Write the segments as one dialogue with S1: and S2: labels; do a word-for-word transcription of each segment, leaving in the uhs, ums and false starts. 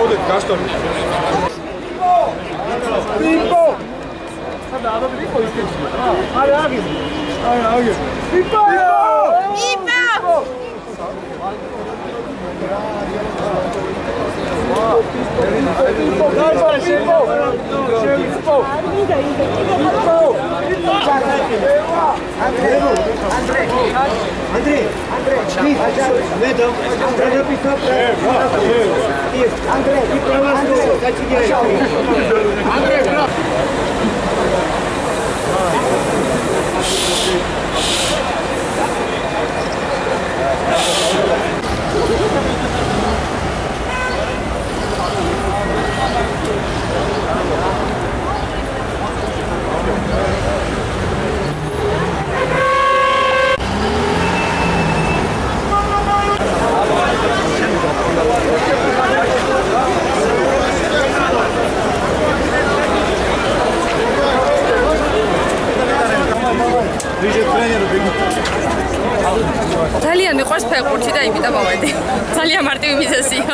S1: ჩაუდეთ გასტონი. პიპო. სადა არა პიპო ის. აი აგი. აი აგი. პიპო. პიპო.
S2: ძალიან მიყვარს ფეხბურთი და იმით მოვედი. ძალიან მარტივი მიზეზია.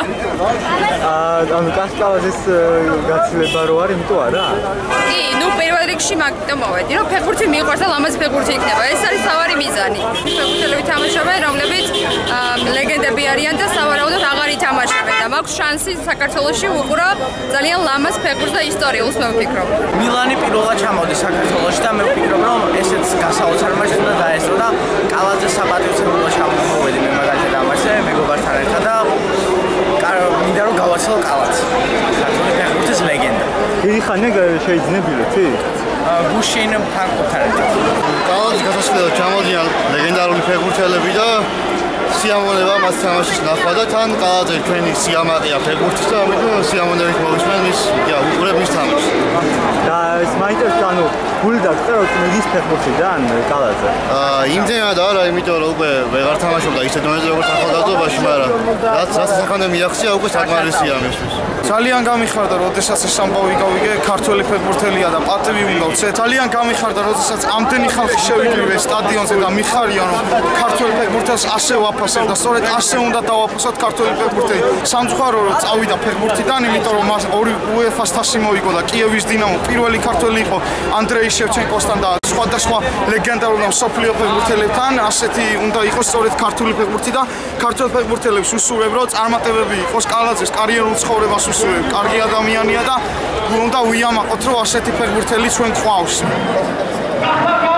S3: აა ანუ კასკავაზის გაცილება რო არის, იმიტომ არა?
S2: კი, ნუ პირველ რიგში მაგიტომ მოვედი, რომ ფეხბურთი მიყვარს და ლამაზი ფეხბურთი იქნება. ეს არის სავარი მიზანი. ფეხბურთელები თამაშობენ, რომლებიც ლეგენდები არიან და სავარაუდოდ აღარ ითამაშებენ და მაქვს შანსი საქართველოში უყურო ძალიან ლამაზ ფეხბურთს და ისტორიულს მე ვფიქრობ.
S4: მილანი პირველად ჩამოვიდა საქართველოში და მე ვფიქრობ, რომ ესეც გასაოცარ მატჩი უნდა დაესწრო და კალაძე საპატიოცებლად ჩამოვედი მე მაგალითად დამაშე მეგობართან ერთად და მინდა რომ გავაცილო კალაძე. საქართველოს ფეხბურთის ლეგენდა.
S3: დიდი ხანია შეიძლებილიო?
S4: გუშინ ფრანკფურტთან ერთად.
S5: კალაძის გასასვლელად ჩამოვიდა ლეგენდარული ფეხბურთელები და სიამოვნება მას თამაშის ნახვა და თან კალაძე ჩვენი სიამაყეა ფეხბურთის და ამიტომ სიამოვნებით მოვისმენ მის უყურებ მის თამაშს.
S3: და ეს მაინტერესებს ანუ გული დაგწეროთ მის ფეხბურთიდან კალაძე.
S5: აა იმდენად არა, იმიტომ რომ უკვე ვეღარ თამაშობდა ისე დონეზე როგორც ახალგაზრდობაში, მაგრამ რაც რაც სახანდა მიაღწია უკვე საკმარისია მისთვის.
S1: ძალიან გამიხარდა, როდესაც ეს ამბავი გავიგე, ქართველი ფეხბურთელია და პატივი უნდა ვცე. ძალიან გამიხარდა, როდესაც ამდენი ხალხი შევიკრიბე სტადიონზე და მიხარია, რომ ქართველი ფეხბურთელს ასე ვაფასებ და სწორედ ასე უნდა დავაფასოთ ქართველი ფეხბურთელი. სამწუხარო რომ წავიდა ფეხბურთიდან, იმიტომ რომ მას ორი უეფა-ს თასი მოიგო და კიევის დინამო პირველი ქართველი იყო ანდრეი შევჩენკოსთან და სხვადასხვა ლეგენდარულ მსოფლიო ფეხბურთელებთან. ასეთი უნდა იყოს სწორედ ქართული ფეხბურთი და ქართველ ფეხბურთელებს უსურვებ, რომ წარმატებები იყოს კალაძეს კარიერულ ცხოვრებას უსურვებ. კარგი ადამიანია და უნდა ვიამაყოთ, რომ ასეთი ფეხბურთელი ჩვენ გვყავს.